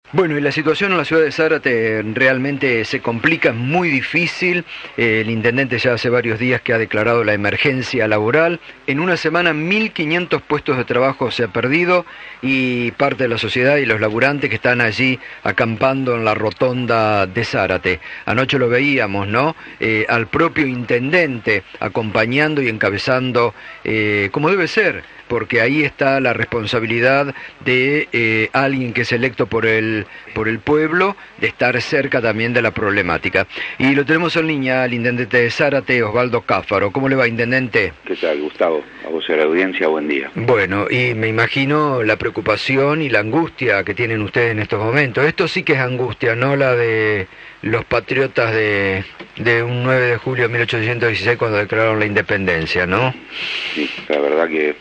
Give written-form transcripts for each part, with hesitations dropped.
Bueno, y la situación en la ciudad de Zárate realmente se complica, es muy difícil. El intendente ya hace varios días que ha declarado la emergencia laboral. En una semana 1.500 puestos de trabajo se ha perdido y parte de la sociedad y los laburantes que están allí acampando en la rotonda de Zárate. Anoche lo veíamos, ¿no? Al propio intendente acompañando y encabezando como debe ser, porque ahí está la responsabilidad de alguien que es electo por el pueblo, de estar cerca también de la problemática. Y lo tenemos en línea al intendente de Zárate, Osvaldo Cáfaro. ¿Cómo le va, intendente? ¿Qué tal, Gustavo? A vos y a la audiencia, buen día. Bueno, y me imagino la preocupación y la angustia que tienen ustedes en estos momentos. Esto sí que es angustia, no la de los patriotas de un 9 de julio de 1816 cuando declararon la independencia, ¿no? Sí, la verdad que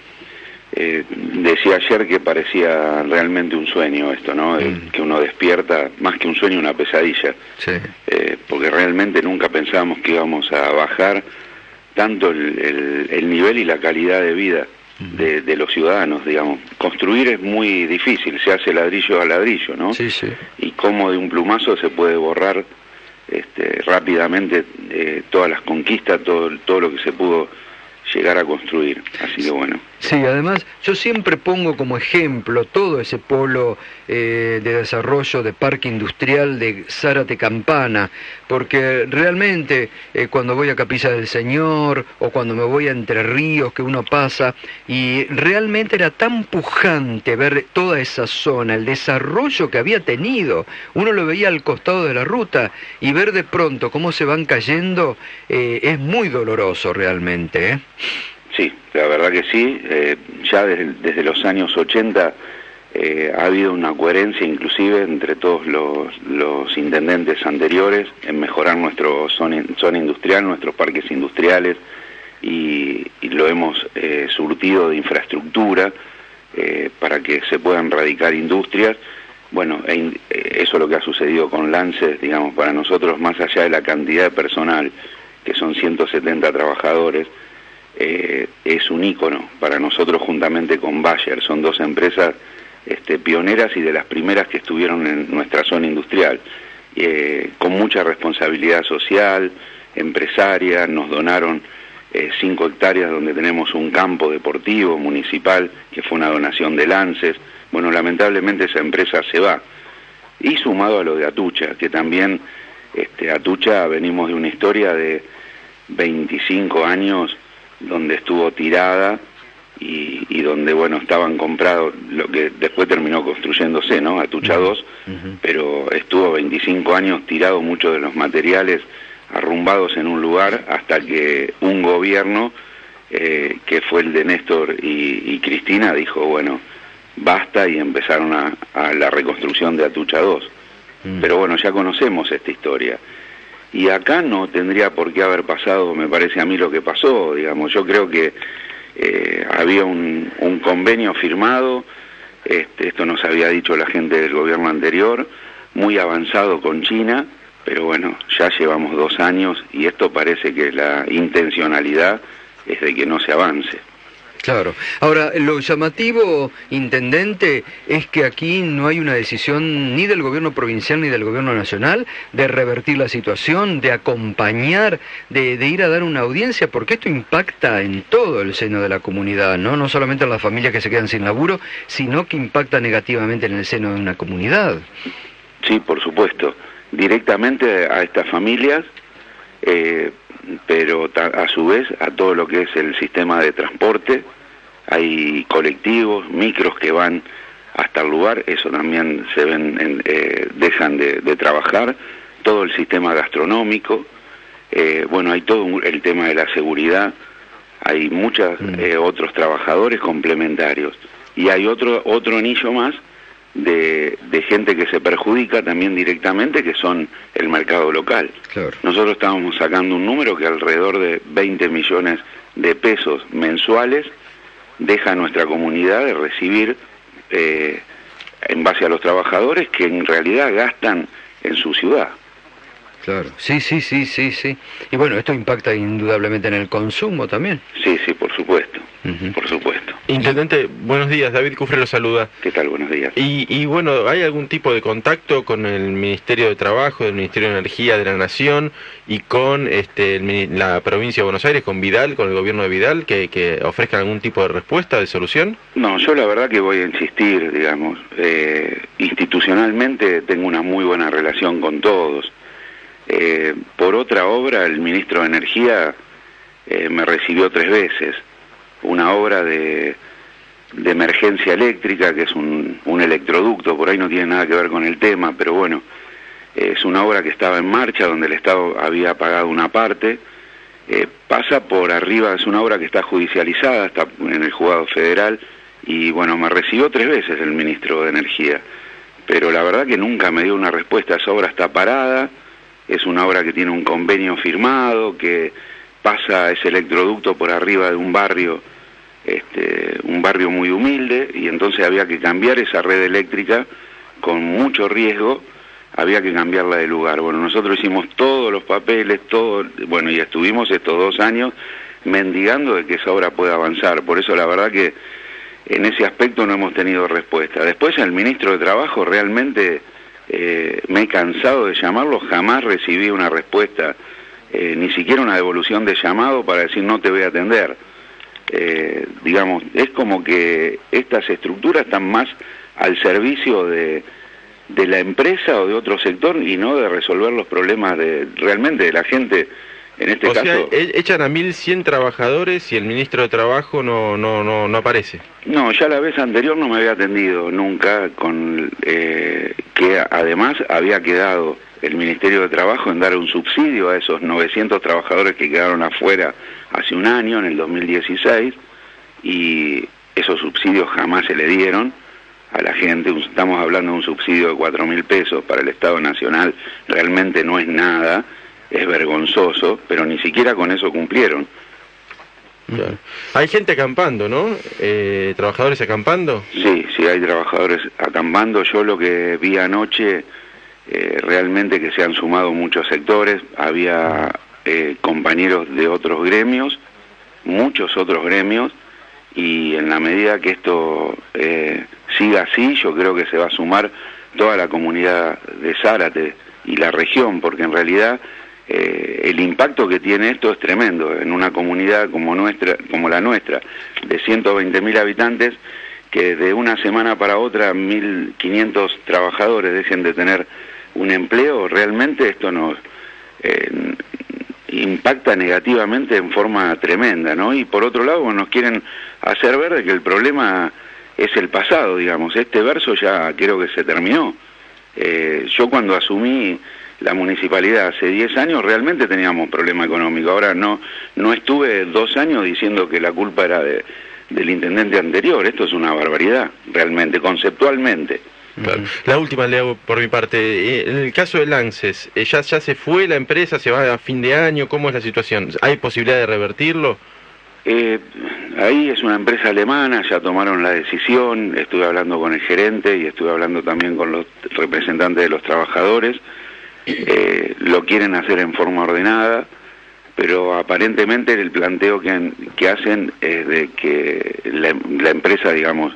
decía ayer que parecía realmente un sueño esto, ¿no? Que uno despierta, más que un sueño, una pesadilla. Sí. Porque realmente nunca pensábamos que íbamos a bajar tanto el nivel y la calidad de vida de los ciudadanos, digamos. Construir es muy difícil, se hace ladrillo a ladrillo, ¿no? Sí, sí. Y cómo de un plumazo se puede borrar rápidamente todas las conquistas, todo lo que se pudo llegar a construir, así que bueno. Sí, además yo siempre pongo como ejemplo todo ese polo de desarrollo de parque industrial de Zárate Campana, porque realmente cuando voy a Capilla del Señor o cuando me voy a Entre Ríos, que uno pasa, y realmente era tan pujante ver toda esa zona, el desarrollo que había tenido, uno lo veía al costado de la ruta y ver de pronto cómo se van cayendo es muy doloroso realmente, ¿eh? Sí, la verdad que sí. Ya desde los años 80 ha habido una coherencia inclusive entre todos los intendentes anteriores en mejorar nuestra zona industrial, nuestros parques industriales, y lo hemos surtido de infraestructura para que se puedan radicar industrias. Bueno, eso es lo que ha sucedido con Lances, digamos, para nosotros, más allá de la cantidad de personal, que son 170 trabajadores, es un ícono para nosotros juntamente con Bayer. Son dos empresas pioneras y de las primeras que estuvieron en nuestra zona industrial, con mucha responsabilidad social, empresaria. Nos donaron 5 hectáreas donde tenemos un campo deportivo municipal, que fue una donación de Lances. Bueno, lamentablemente esa empresa se va. Y sumado a lo de Atucha, que también Atucha, venimos de una historia de 25 años donde estuvo tirada y donde, bueno, estaban comprados, lo que después terminó construyéndose, ¿no? Atucha 2, pero estuvo 25 años tirado, muchos de los materiales arrumbados en un lugar, hasta que un gobierno, que fue el de Néstor y Cristina, dijo, bueno, basta, y empezaron a la reconstrucción de Atucha 2. Pero bueno, ya conocemos esta historia. Y acá no tendría por qué haber pasado, me parece a mí, lo que pasó, digamos. Yo creo que había un convenio firmado, esto nos había dicho la gente del gobierno anterior, muy avanzado con China, pero bueno, ya llevamos 2 años y esto parece que la intencionalidad es de que no se avance. Claro. Ahora, lo llamativo, intendente, es que aquí no hay una decisión ni del gobierno provincial ni del gobierno nacional de revertir la situación, de acompañar, de ir a dar una audiencia, porque esto impacta en todo el seno de la comunidad, ¿no? No solamente en las familias que se quedan sin laburo, sino que impacta negativamente en el seno de una comunidad. Sí, por supuesto. Directamente a estas familias, pero a su vez a todo lo que es el sistema de transporte. Hay colectivos, micros que van hasta el lugar, eso también se ven, dejan de trabajar. Todo el sistema gastronómico, bueno, hay todo el tema de la seguridad, hay muchos otros trabajadores complementarios, y hay otro anillo más de gente que se perjudica también directamente, que son el mercado local. Claro. Nosotros estábamos sacando un número que alrededor de 20 millones de pesos mensuales deja a nuestra comunidad de recibir en base a los trabajadores que en realidad gastan en su ciudad. Claro, sí. Y bueno, esto impacta indudablemente en el consumo también. Sí, por supuesto. por supuesto. Intendente, buenos días, David Cufré lo saluda. ¿Qué tal? Buenos días. Y bueno, ¿hay algún tipo de contacto con el Ministerio de Trabajo, del Ministerio de Energía de la Nación y con la provincia de Buenos Aires, con Vidal, con el gobierno de Vidal, que ofrezcan algún tipo de respuesta, de solución? No, yo la verdad que voy a insistir, digamos, institucionalmente tengo una muy buena relación con todos. Por otra obra, el ministro de Energía me recibió 3 veces. Una obra de emergencia eléctrica, que es un electroducto, por ahí no tiene nada que ver con el tema, pero bueno, es una obra que estaba en marcha, donde el Estado había pagado una parte, pasa por arriba, es una obra que está judicializada, está en el juzgado federal, y bueno, me recibió 3 veces el ministro de Energía, pero la verdad que nunca me dio una respuesta. Esa obra está parada, es una obra que tiene un convenio firmado, que pasa ese electroducto por arriba de un barrio muy humilde, y entonces había que cambiar esa red eléctrica con mucho riesgo, había que cambiarla de lugar. Bueno, nosotros hicimos todos los papeles, bueno, y estuvimos estos 2 años mendigando de que esa obra pueda avanzar. Por eso la verdad que en ese aspecto no hemos tenido respuesta. Después el ministro de Trabajo realmente me he cansado de llamarlo, jamás recibí una respuesta, ni siquiera una devolución de llamado para decir no te voy a atender. Digamos, es como que estas estructuras están más al servicio de la empresa o de otro sector y no de resolver los problemas realmente de la gente. En este caso, sea, echan a 1.100 trabajadores y el ministro de Trabajo no aparece. No, ya la vez anterior no me había atendido nunca, que además había quedado el Ministerio de Trabajo en dar un subsidio a esos 900 trabajadores que quedaron afuera hace un año, en el 2016, y esos subsidios jamás se le dieron a la gente. Estamos hablando de un subsidio de 4.000 pesos para el Estado Nacional, realmente no es nada, es vergonzoso, pero ni siquiera con eso cumplieron. Claro. Hay gente acampando, ¿no? ¿Trabajadores acampando? Sí, hay trabajadores acampando. Yo lo que vi anoche, realmente que se han sumado muchos sectores, había compañeros de otros gremios, muchos otros gremios, y en la medida que esto siga así, yo creo que se va a sumar toda la comunidad de Zárate y la región, porque en realidad el impacto que tiene esto es tremendo en una comunidad como la nuestra, de 120.000 habitantes, que de una semana para otra 1.500 trabajadores dejen de tener un empleo. Realmente esto nos impacta negativamente en forma tremenda, ¿no? Y por otro lado nos quieren hacer ver de que el problema es el pasado, digamos. Este verso ya creo que se terminó. Yo cuando asumí la municipalidad hace 10 años realmente teníamos problema económico. Ahora no estuve 2 años diciendo que la culpa era del intendente anterior. Esto es una barbaridad, realmente, conceptualmente. Claro. La última le hago por mi parte. En el caso del ANSES, ¿ya se fue la empresa? ¿Se va a fin de año? ¿Cómo es la situación? ¿Hay posibilidad de revertirlo? Ahí es una empresa alemana, ya tomaron la decisión. Estuve hablando con el gerente y estuve hablando también con los representantes de los trabajadores. Lo quieren hacer en forma ordenada, pero aparentemente el planteo que hacen es de que la empresa, digamos,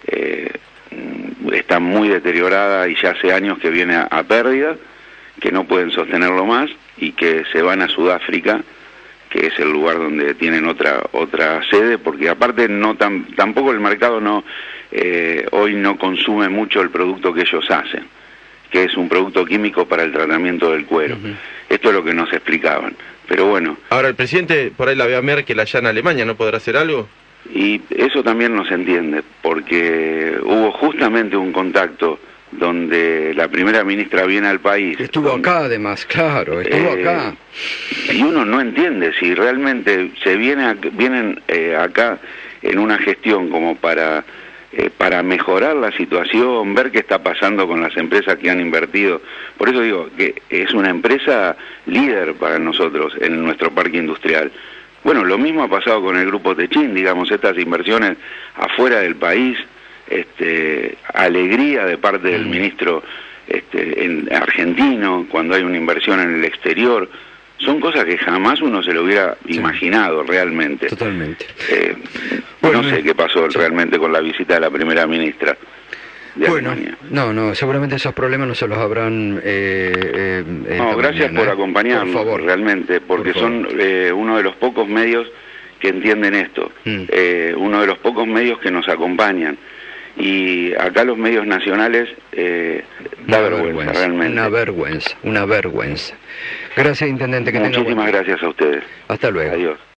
está muy deteriorada y ya hace años que viene a pérdida, que no pueden sostenerlo más y que se van a Sudáfrica, que es el lugar donde tienen otra sede, porque aparte tampoco el mercado hoy no consume mucho el producto que ellos hacen, que es un producto químico para el tratamiento del cuero. Esto es lo que nos explicaban, pero bueno. Ahora el presidente por ahí la ve a Merkel allá en Alemania, ¿no podrá hacer algo? Y eso también no se entiende, porque hubo justamente un contacto donde la primera ministra viene al país. Estuvo acá además, claro, estuvo acá. Y uno no entiende si realmente vienen acá en una gestión como para mejorar la situación, ver qué está pasando con las empresas que han invertido. Por eso digo que es una empresa líder para nosotros en nuestro parque industrial. Bueno, lo mismo ha pasado con el Grupo Techín, digamos, estas inversiones afuera del país, alegría de parte del ministro argentino cuando hay una inversión en el exterior. son cosas que jamás uno se lo hubiera imaginado realmente. Totalmente. No sé qué pasó realmente con la visita de la primera ministra de Alemania. No, seguramente esos problemas no se los habrán... gracias por acompañarnos, por favor, realmente, porque son uno de los pocos medios que entienden esto, uno de los pocos medios que nos acompañan. Y acá los medios nacionales da vergüenza, realmente. Una vergüenza. Gracias, intendente. Muchísimas gracias a ustedes. Hasta luego. Adiós.